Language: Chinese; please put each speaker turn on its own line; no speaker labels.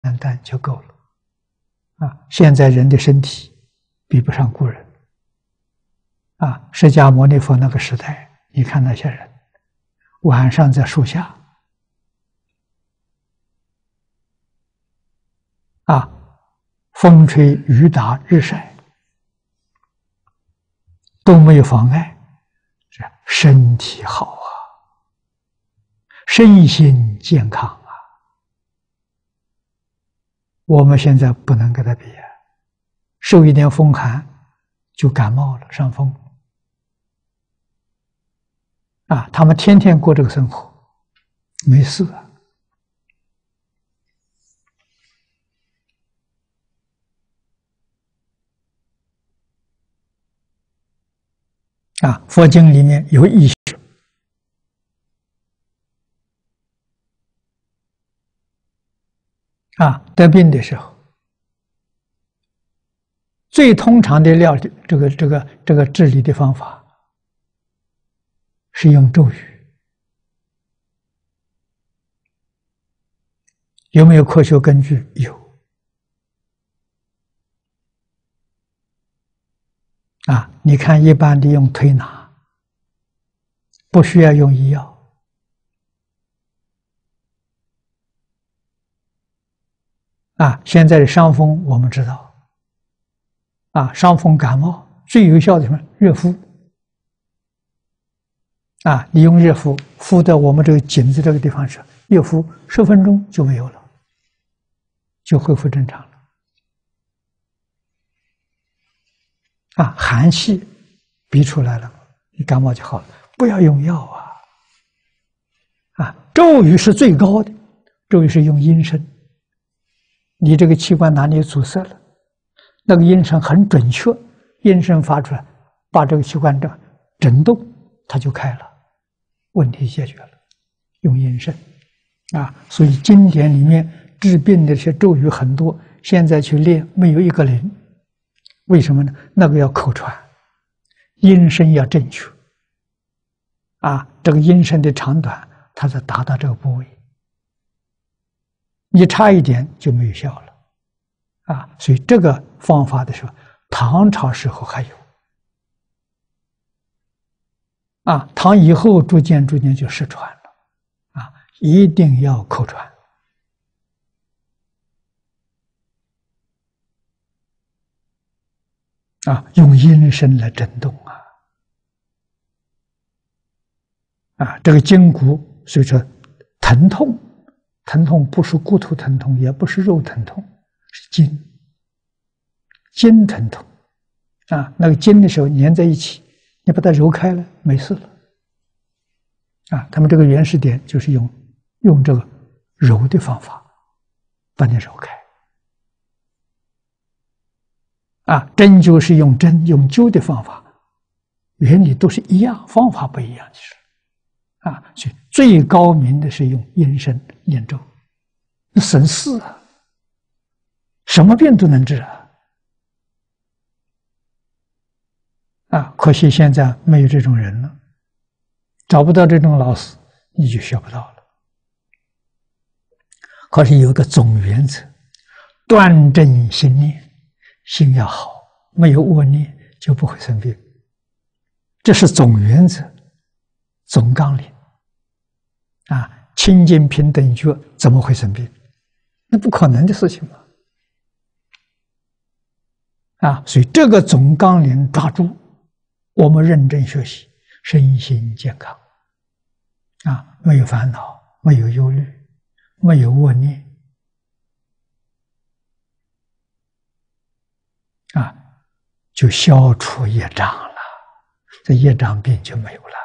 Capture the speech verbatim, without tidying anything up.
单单就够了。啊，现在人的身体比不上古人。啊，释迦牟尼佛那个时代，你看那些人，晚上在树下，啊，风吹雨打日晒，都没有妨碍，是身体好啊，身心健康啊。我们现在不能跟他比啊，受一点风寒就感冒了，伤风。啊，他们天天过这个生活，没事啊。啊，佛经里面有医学啊，得病的时候，最通常的料理，这个这个这个治理的方法是用咒语。有没有科学根据？有。啊，你看一般的用推拿，不需要用医药。啊，现在的伤风我们知道，啊，伤风感冒最有效的什么？热敷。啊，你用热敷敷到我们这个颈子这个地方时，热敷十分钟就没有了，就恢复正常了。啊，寒气逼出来了，你感冒就好了，不要用药啊！啊，咒语是最高的，咒语是用音声。你这个器官哪里阻塞了，那个音声很准确，音声发出来，把这个器官的震动，它就开了，问题解决了。用音声啊，所以经典里面治病的这些咒语很多，现在去练没有一个灵。为什么呢？那个要口传，音声要正确，啊，这个音声的长短，它才达到这个部位。你差一点就没有效了，啊，所以这个方法的时候，唐朝时候还有，啊，唐以后逐渐逐渐就失传了，啊，一定要口传。啊，用音声来震动啊！啊，这个筋骨，所以说疼痛，疼痛不是骨头疼痛，也不是肉疼痛，是筋，筋疼痛。啊，那个筋的时候粘在一起，你把它揉开了，没事了。啊，他们这个原始点就是用用这个揉的方法把你揉开。啊，针灸是用针用灸的方法，原理都是一样，方法不一样，其实，啊，所以最高明的是用音声念咒，省事啊，什么病都能治啊，啊，可惜现在没有这种人了，找不到这种老师，你就学不到了。可是有个总原则，端正心念。心要好，没有恶念就不会生病，这是总原则、总纲领啊！清净平等觉怎么会生病？那不可能的事情嘛！啊，所以这个总纲领抓住，我们认真学习，身心健康啊，没有烦恼，没有忧虑，没有恶念。啊，就消除业障了，这业障病就没有了。